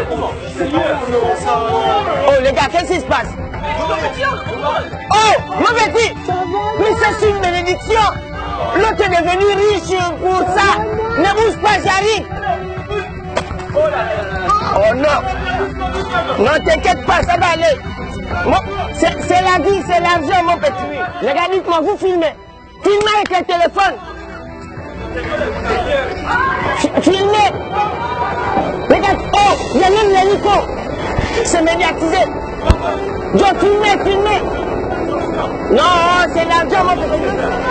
Oh les gars, qu'est-ce qui se passe? Oh, mon petit, mais c'est une bénédiction. L'autre est devenu riche pour ça. Ne bouge pas, j'arrive. Oh non. Non, t'inquiète pas, ça va aller. Bon, c'est la vie, c'est l'argent, mon petit. Les gars, dites-moi, vous filmez. Filmez avec le téléphone. Filmez. Regarde, oh, il y a même l'hélico. C'est médiatisé. Jo, filmez. Non, c'est l'argent, mon petit.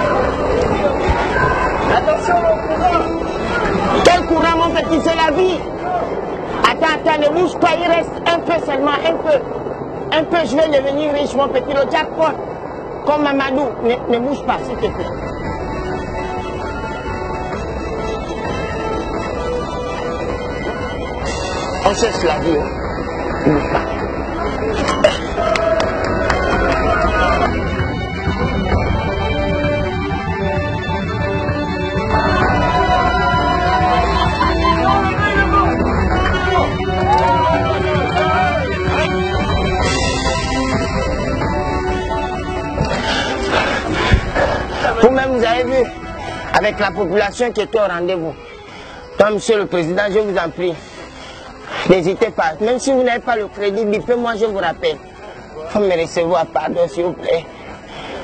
Attention au courant. Quel courant, mon petit, c'est la vie. Attends, ne bouge pas, il reste un peu seulement, un peu, je vais devenir riche, mon petit, le jackpot. Comme Mamadou, ne bouge pas, s'il te plaît. On cherche la vie, ne bouge pas. Vous-même, vous avez vu, avec la population qui était au rendez-vous. Donc, monsieur le président, je vous en prie, n'hésitez pas. Même si vous n'avez pas le crédit, bipez-moi, je vous rappelle. Il faut me recevoir, pardon, s'il vous plaît.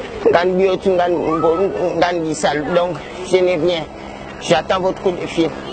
Donc, je n'ai rien. J'attends votre coup de fil.